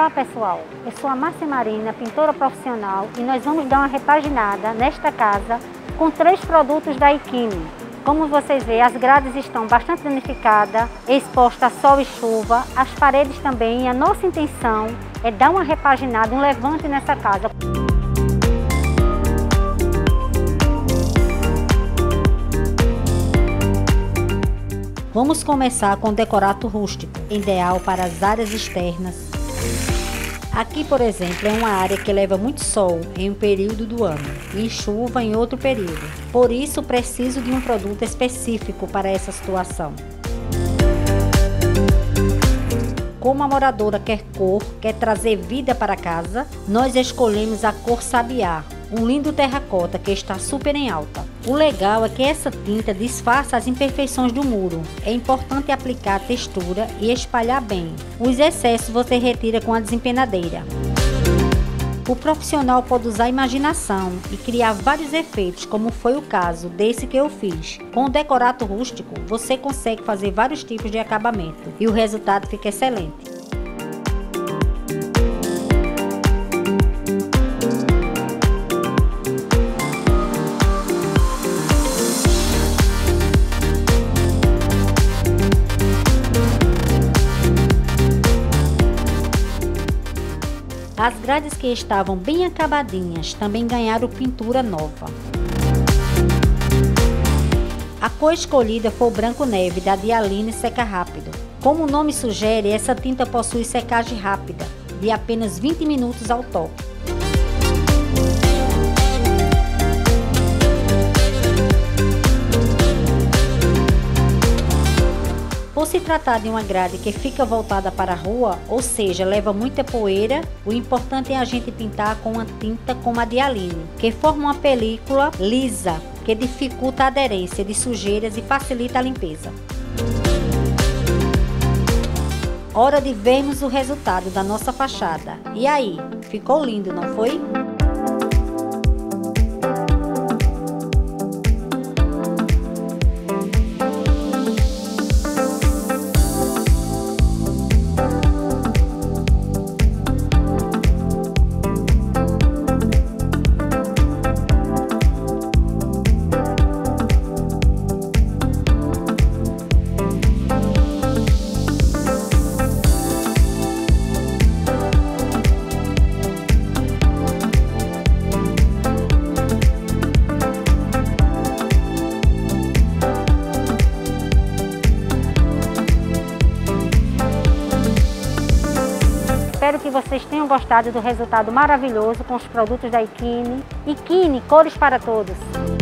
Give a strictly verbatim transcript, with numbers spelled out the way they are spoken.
Olá pessoal, eu sou a Márcia Marina, pintora profissional, e nós vamos dar uma repaginada nesta casa com três produtos da Ikine. Como vocês veem, as grades estão bastante danificadas, expostas a sol e chuva, as paredes também, e a nossa intenção é dar uma repaginada, um levante nessa casa. Vamos começar com o decorato rústico, ideal para as áreas externas. Aqui, por exemplo, é uma área que leva muito sol em um período do ano e chuva em outro período. Por isso, preciso de um produto específico para essa situação. Como a moradora quer cor, quer trazer vida para casa, nós escolhemos a cor Sabiá, um lindo terracota que está super em alta. O legal é que essa tinta disfarça as imperfeições do muro. É importante aplicar a textura e espalhar bem. Os excessos você retira com a desempenadeira. O profissional pode usar a imaginação e criar vários efeitos, como foi o caso desse que eu fiz. Com o decorato rústico, você consegue fazer vários tipos de acabamento e o resultado fica excelente. As grades que estavam bem acabadinhas também ganharam pintura nova. A cor escolhida foi o branco neve da Dialine Seca Rápido. Como o nome sugere, essa tinta possui secagem rápida, de apenas vinte minutos ao toque. Por se tratar de uma grade que fica voltada para a rua, ou seja, leva muita poeira, o importante é a gente pintar com uma tinta como a Dialine, que forma uma película lisa, que dificulta a aderência de sujeiras e facilita a limpeza. Hora de vermos o resultado da nossa fachada. E aí, ficou lindo, não foi? Espero que vocês tenham gostado do resultado maravilhoso com os produtos da Ikine. Ikine, cores para todos!